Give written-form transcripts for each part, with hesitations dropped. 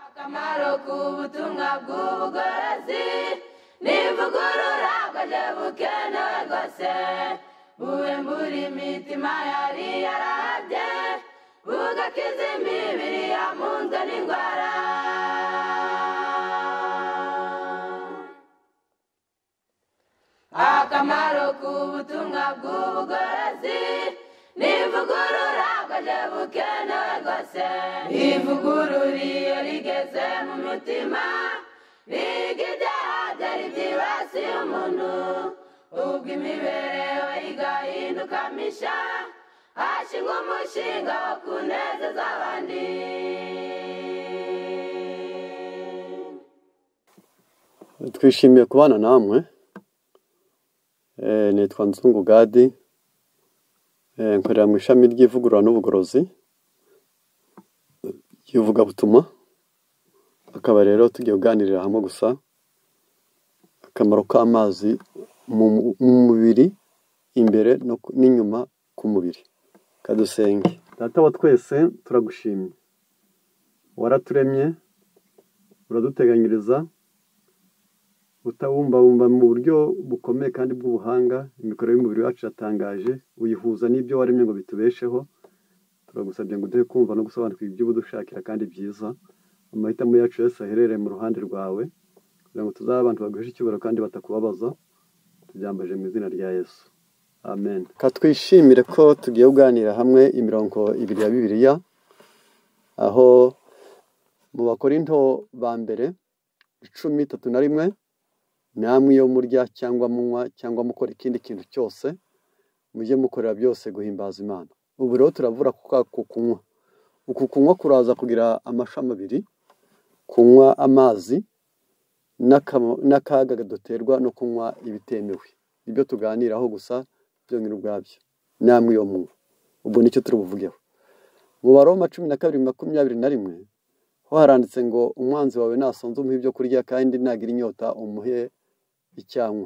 akamaro k'ubutumwa bw'ubugorozi n'ivugurura bwaje bukenewe rwose buwembura imitima yari yarabye bugakiza imibiri yamunzwe n'indwara. Akamaro k'ubutumwa bw'ubugorozi n'ivugurura bwaje bukenewe rwose ivugurura iyo rigeze mu mutima biga ibyaha byari byibasiye umuntu ubwo imibereho igahinduka misha hashingwa umushinga wo kunezeza abandi. Twishimiye kubana namwe. Nitwa Nzungu Gadi, nkorera mu ishami ry'ivugurura n'ubugorozi y'Ivugabutumwa. Akaba rero tugiye kuganirira hamwe gusa akamaro k'amazi mu mubiri imbere n'inyuma ku mubiri. Kadusenge. Data wa twese turagushimye, waraturemye uraduteganyiriza utawumbawumba mu buryo bukomeye kandi bw'ubuhanga. Imikorere y'umubiri wacu yatangaje, uyihuza n'ibyo waremye ngo bitubesheho. Turagusabye ngo uduhe kumva no gusobanukirwa ibyo udushakira kandi byiza. Amahitamo yacu yose aherereye mu ruhande rwawe kugira ngo tuzabe abantu baguhisha icyubahiro kandi batakubabaza. Tubyambaje mu izina rya Yesu, amen. Katwishimire ko tugiye kuganira hamwe imirongo ibiri ya Bibiliya, aho mu Bakorinto ba mbere 10:31 namwe iyo murya cyangwa munywa cyangwa mukora ikindi kintu cyose mujye mukorera byose guhimbaza Imana. Ubu rero turavura ku kunywa. Uku kunywa kuraza kugira amashami abiri: kunywa amazi n'akaga gadoterwa no kunywa ibitemewe. Ibyo tuganiraho gusa byonyine ubwabyo namwe iyo munywa. Ubwo nicyo turi buvugeho. Mu Baroma 12:21 ho haranditse ngo umwanzi wawe nasonze umuhe ibyo kurya kandi nagira inyota umuhe icyanywa.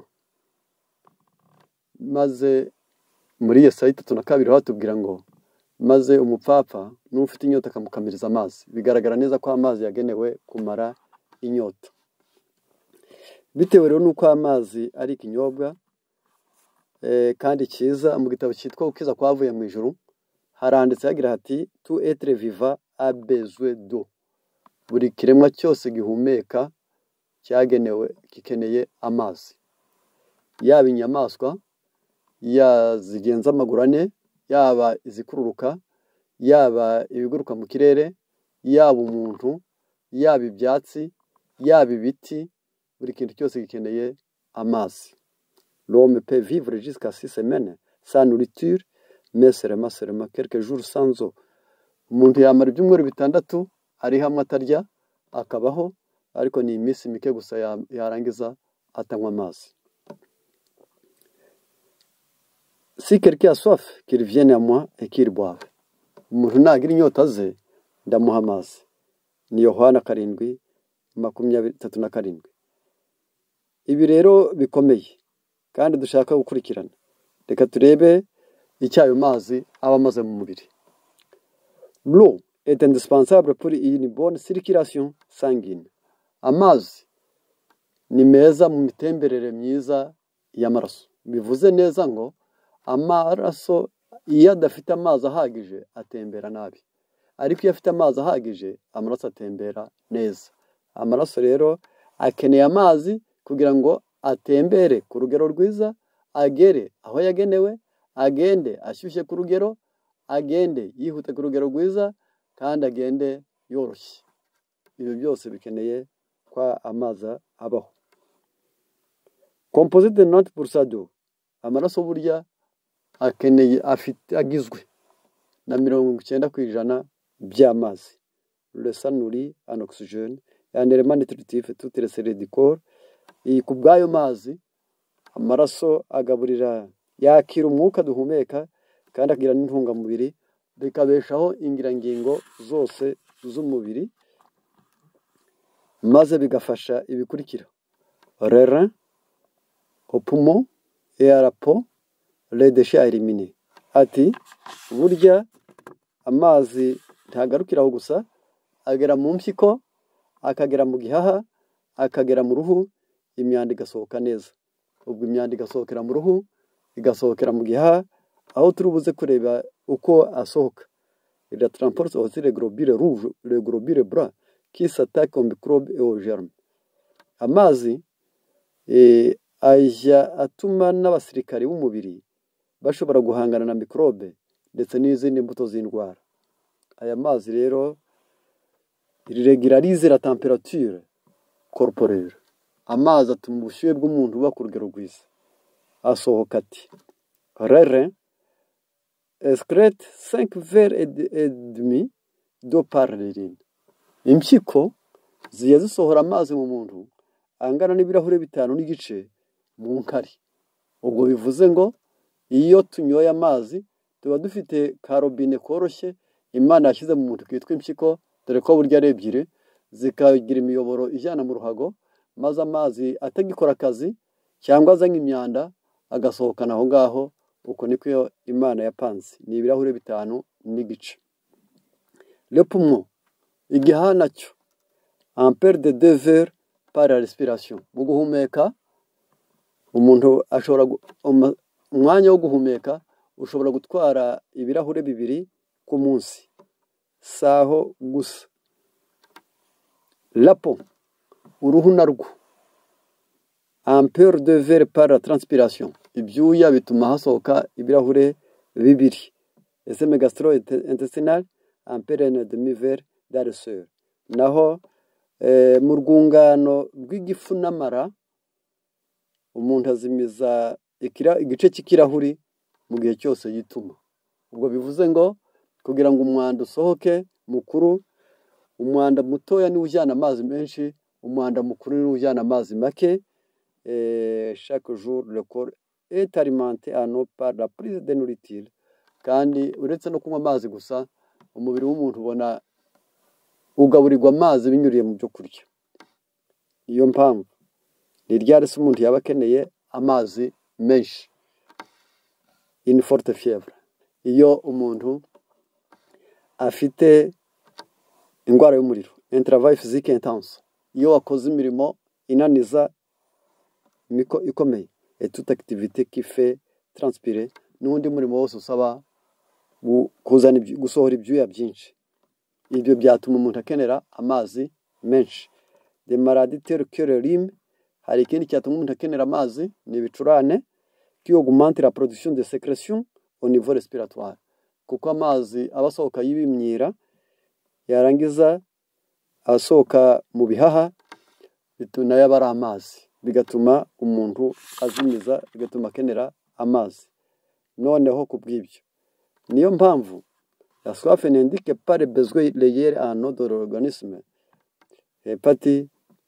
Maze muri Yesaya 3:2 hatubwira ngo maze umupfapfa n'ufite inyota akamukamiriza amazi. Bigaragara neza ko amazi yagenewe kumara inyota. Bitewe rero nuko amazi ari ikinyobwa kandi cyiza, mu gitabo cyitwa Ukiza kwavuye mu ijuru haranditse hagira hati tout être vivant a besoin d'eau. Buri kiremwa cyose gihumeka gikeneye amazi. Yaba inyamaswa zigenza amaguru ane, yaba izikururuka, yaba ibiguruka mu kirere, yaba umuntu, yaba ibyatsi, yaba ibiti, buri kintu cyose gikeneye amazi. L'homme peut vivre jusqu'à 6 semaines sans nourriture, mais seulement quelques jours sans eau. Umuntu yamara ibyumweru 6 ari hamwe atarya akabaho, ariko ni iminsi mike gusa yarangiza atanywa amazi. Si quelqu'un a soif, qu'il vienne à moi et qu'il boive. Umuntu nagira inyota ze ndamuha amazi. Ni Yohana 7:37. Ibi rero bikomeye kandi dushaka gukurikirana. Reka turebe icyayo mazi aba amaze mu mubiri. L'eau est indispensable pour une bonne circulation sanguine. Amazi ni meza mu mitemberere myiza y'amaraso. Bivuze neza ngo amaraso iyo adafite amazi ahagije atembera nabi, ariko iyo afite amazi ahagije amaraso atembera neza. Amaraso rero akeneye amazi kugira ngo atembere ku rugero rwiza, agere aho yagenewe, agende ashyushye ku rugero, agende yihute ku rugero rwiza, kandi agende yoroshye. Ibi byose bikeneye kwa amazi abaho. Composé de 90% d'eau. Amaraso burya agizwe na 90% by'amazi. Le sang nourrit en oxygène et en éléments nutritifs toutes les cellules du corps. Ku bw'ayo mazi amaraso agaburira yakira umwuka duhumeka kandi agira n'intungamubiri bikabeshaho ingirangingo zose z'umubiri, maze bigafasha ibikurikira: les reins, aux poumons et à la peau, les déchets à éliminer. Ati burya amazi ntagarukiraho gusa, agera mu mpyiko, akagera mu gihaha, akagera mu ruhu, imyanda igasohoka neza. Ubwo imyanda igasohokera mu ruhu, igasohokera mu gihaha, aho turi buze kureba uko asohoka. Il transporte aussi les globules rouges, les globules blancs qui s'attaquent aux microbes et aux germes. Amazi ajya atuma n'abasirikari b'umubiri bashobora guhangana na mikorobe ndetse n'izindi mbuto z'indwara. Aya mazi rero régularise la température corporelle. Amazi atuma ubushyuhe bw'umuntu buba ku rugero rwiza. Asohoka ati rerin excrète 5 verres et demi d'eau par litre. Impyiko ziya zisohora amazi mu muntu angana n'ibirahure 5 n'igice mu nkari. Ubwo bivuze ngo iyo tunyoye amazi tuba dufite karobine koroshye Imana yashyize mu muntu kitwa impyiko, dore ko burya ari ebyiri, zikagira imiyoboro ijyana mu ruhago, maze amazi atagikora akazi cyangwa azanye imyanda agasohokana aho ngaho. Uko niko Imana yapanze, ni ibirahure 5 n'igice. Le poumon, igihaha nacyo en perd de 2 verres par la respiration. Mu guhumeka umuntu ashobora umwanya wo guhumeka ushobora gutwara ibirahure 2 ku munsi. Saho gusa. La peau, uruhu narwo en perd 2 verres par la transpiration. Ibyuya bituma hasohoka ibirahure 2. Ese gastro-intestinal en perd 1 demi-verre dans le sueur. Naho mu rwungano rw'igifu n'amara umuntu azimiza igice cy'ikirahuri mu gihe cyose yituma. Ubwo bivuze ngo kugira ngo umwanda usohoke mukuru, umwanda mutoya ni ujyana amazi menshi, umwanda mukuru ni ujyana amazi make. Chaque jour le corps est alimenté en eau par la prise de nourriture. Kandi uretse no kunywa amazi gusa, umubiri w'umuntu ubona ugaburirwa amazi binyuriye mu byo kurya. Iyo mpamvu ni ryari se umuntu yaba akeneye amazi menshi. Une forte fièvre, iyo umuntu afite indwara y'umuriro, un travail physique intense, iyo wakoze imirimo inaniza ikomeye, et toute activité qui fait transpirer, n'undi murimo wose usaba gusohora ibyuya byinshi. Ibyo byatuma umuntu akenera amazi menshi. Des maladies telles que le rhume, hari ikindi cyatuma umuntu akenera amazi, ni ibicurane, qui augmente la production de sécrétion au niveau respiratoire. Kuko amazi abasohoka y'ibimyira yarangiza asohoka mu bihaha, bituna yabara amazi, bigatuma umuntu azimiza, bigatuma akenera amazi. Noneho kubw'ibyo niyo mpamvu la soif n'indique pas les besoins réels en eau de l'organisme. Hepati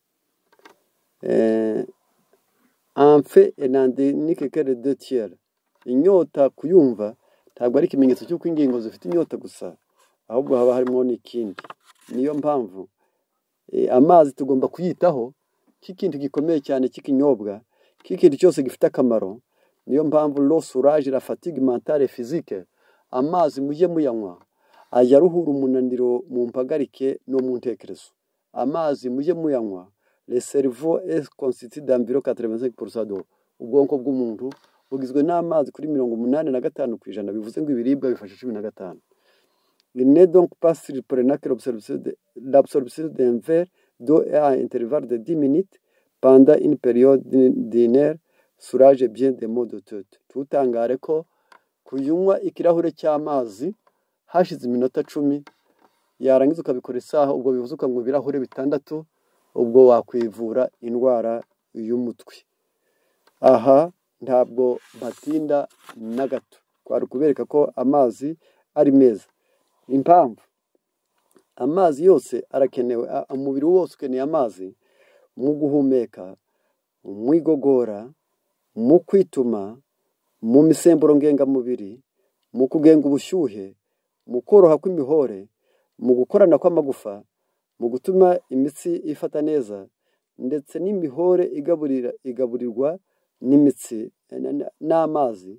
en fait n'indique que les 2 tiers. Inyota kuyumva ntabwo ari ikimenyetso cy'uko ingingo zifite inyota gusa, ahubwo haba harimo n'ikindi. Niyo mpamvu amazi tugomba kuyitaho k'ikintu gikomeye cyane cy'ikinyobwa, k'ikintu cyose gifite akamaro. Niyo mpamvu l'eau soulage la fatigue mentale et physique. Amazi mujye muyanywa ajya aruhura umunaniro mu mpagarike no mu ntekerezo. Amazi mujye muyanywa, le cerveau est constitué d'environ 85% d'eau. Ubwonko bw'umuntu bugizwe n'amazi kuri 85%, bivuze ngo ibiribwa bifasha 15%. Il n'est donc pas surprenant que l'absorption d'un verre d'eau à intervalle de 10 minutes pendant une période d'une heure soulage bien des maux de tête. Tutangare ko kuyunywa ikirahure cy'amazi hashize iminota 10 yarangiza ukabikora isaha, ubwo bivuze ukanywa ibirahure 6, ubwo wakwivura indwara y'umutwe. Aha ntabwo batinda na gato, kwari kubereka ko amazi ari meza. Impamvu amazi yose arakenewe, umubiri wose ukeneye amazi mu guhumeka, mu igogora, mu kwituma, mu misemburo ngengamubiri, mu kugenga ubushyuhe, mu koroha kw'imihore, mu gukorana kw'amagufa, mu gutuma imitsi ifata neza, ndetse n'imihore igaburirwa n'imitsi n'amazi.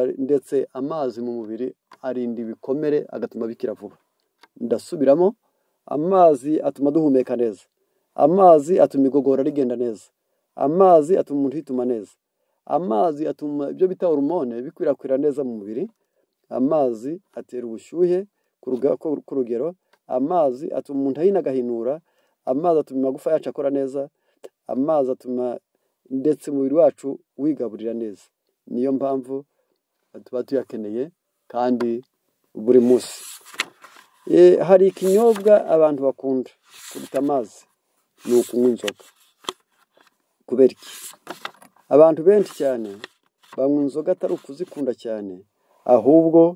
Ndetse amazi mu mubiri arinda ibikomere agatuma bikira vuba. Ndasubiramo, amazi atuma duhumeka neza, amazi atuma igogora rigenda neza, amazi atuma umuntu yituma neza, amazi atuma ibyo bita hormone bikwirakwira neza mu mubiri, amazi atera ubushyuhe ku rugero, amazi atuma umuntu ahina agahinura, amazi atuma amagufa yacu akora neza, amazi atuma ndetse umubiri wacu wigaburira neza. Niyo mpamvu tuba tuyakeneye kandi buri munsi. Hari ikinyobwa abantu bakunda kuruta amazi, ni ukunywa inzoga. Kubera iki? Abantu benshi cyane banywa inzoga atari ukuzikunda cyane, ahubwo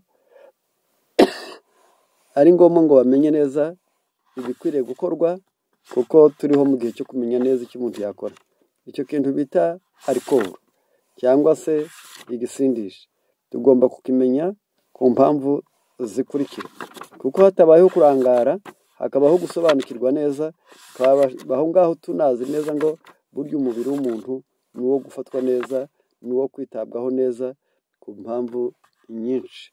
ari ngombwa ngo bamenye neza ibikwiriye gukorwa, kuko turiho mu gihe cyo kumenya neza icyo umuntu yakora. Icyo kintu bita alcohol cyangwa se igisindisha, tugomba kukimenya ku mpamvu zikurikira. Kuko hatabayeho kurangara, hakabaho gusobanukirwa neza, aho ngaho tunazi neza ngo burya umubiri w'umuntu ni uwo gufatwa neza, ni uwo kwitabwaho neza ku mpamvu nyinshi.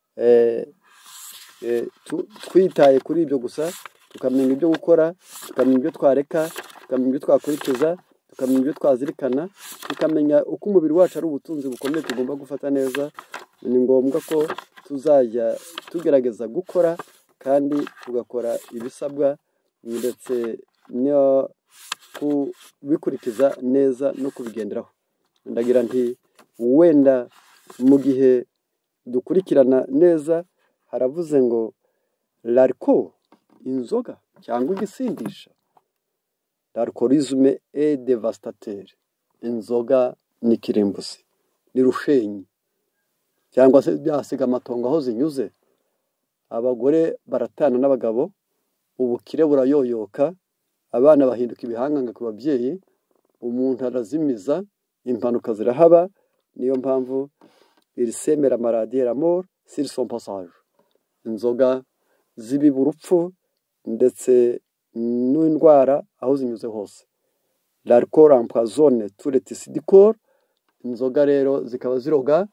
Twitaye kuri ibyo gusa, tukamenya ibyo gukora, tukamenya ibyo twareka, tukamenya ibyo twakurikiza, tukamenya ibyo twazirikana, tukamenya uko umubiri wacu ari ubutunzi bukomeye tugomba gufata neza. Ni ngombwa ko tuzajya tugerageza gukora kandi tugakora ibisabwa, ndetse no kubikurikiza neza no kubigenderaho. Ndagira nti wenda mu gihe dukurikirana neza, haravuze ngo l'alcool, inzoga cyangwa igisindisha, l'alcoolisme est dévastateur. Inzoga ni kirimbuzi, ni rushenyi, cyangwa se byasiga amatongo aho zinyuze. Abagore baratana n'abagabo, ubukire burayoyoka, abana bahinduka ibihanganga ku babyeyi, umuntu arazimiza, impanuka zirahaba. Niyo mpamvu il sème la maladie et la mort sur son passage. Inzoga zibiba urupfu ndetse n'indwara aho zinyuze hose. L'alcool empoisonne tous les tissus du corps. Inzoga rero zikaba ziroga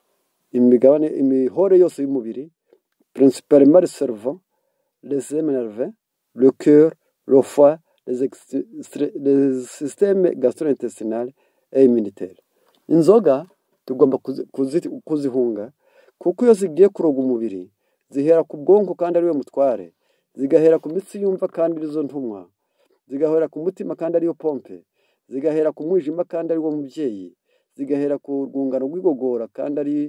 imihore yose y'umubiri, principalement le cerveau, les systèmes nerveux, le cœur, le foie, les systèmes gastro-intestinal et immunitaire. Inzoga tugomba kuzihunga, kuko iyo zigiye kuroga umubiri zihera ku bwonko kandi ariwe mutware, zigahera ku mitsi yumva kandi arizo ntumwa, zigahera ku mutima kandi ariyo pompe, zigahera ku mwijima kandi ariwo mubyeyi, zigahera ku rwungano rw'igogora kandi ari,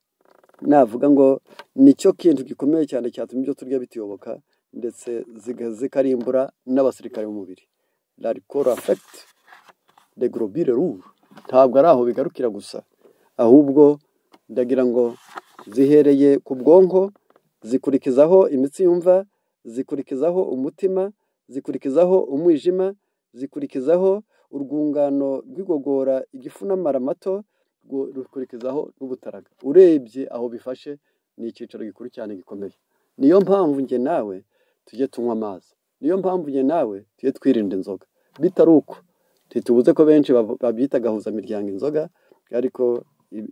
navuga ngo nicyo kintu gikomeye cyane cyatuma ibyo turya bituyoboka, ndetse zikarimbura n'abasirikare b'umubiri. L'alcool affecte les globules rouges. Ntabwo ari aho bigarukira gusa, ahubwo ndagira ngo zihereye ku bwonko, zikurikizaho imitsi yumva, zikurikizaho umutima, zikurikizaho umwijima, zikurikizaho urwungano rw'igogora, igifu n'amara mato, rukurikizaho n'ubutaraga. Urebye aho bifashe, ni icyiciro gikuru cyane gikomeye. Niyo mpamvu njye nawe tujye tunywa amazi, niyo mpamvu njye nawe tujye twirinda inzoga. Bitari uko ntitubuze ko benshi babyita gahuzamiryango inzoga, ariko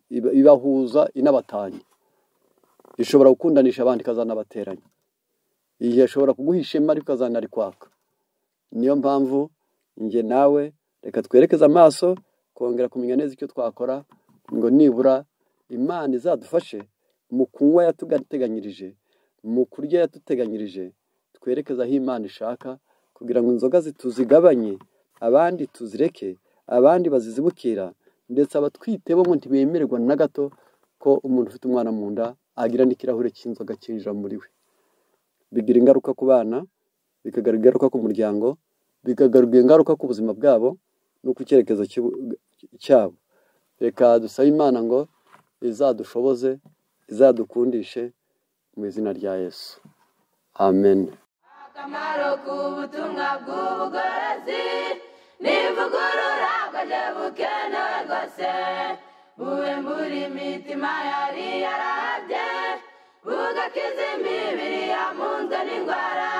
ibahuza inabatanya. Ishobora gukundanisha abandi ikazanabateranya, iyi ishobora kuguha ishema ariko ikazanarikwaka. Niyo mpamvu njye nawe reka twerekeze amaso kongera kumenya neza icyo twakora, ngo nibura Imana izadufashe mu kunywa yatuteganyirije, mu kurya yatuteganyirije, twerekeza aho Imana ishaka, kugira ngo inzoga tuzigabanye, abandi tuzireke, abandi bazizibukira, ndetse abatwite bo ntibemererwa na gato ko umuntu ufite umwana mu nda agira n'ikirahure cy'inzoga cyinjira muri we. Bigira ingaruka ku bana, bikagira ingaruka ku muryango, bikagira ingaruka ku buzima bwabo no ku cyerekezo cyabo. Reka dusabe Imana ngo izadushoboze, izadukundishe mu izina rya Yesu. Amen. Akamaro k'ubutumwa bw'ubugorozi n'ivugurura bwaje bukenewe rwose, buwembura imitima yari yarabye, bugakiza imibiri yamunzwe n'indwara.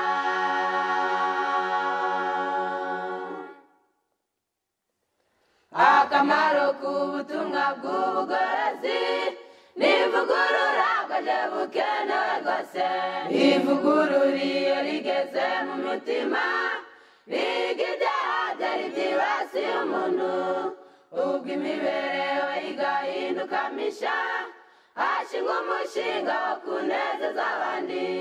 Akamaro k'ubutumwa bw'ubugorozi nivugurura bwaje bukenewe rwose ivugurura iyo rigeze mu mutima riga ibyaha byari byibasiye umuntu ubwo imibereho igahinduka misha hashingwa umushinga wo kunezeza abandi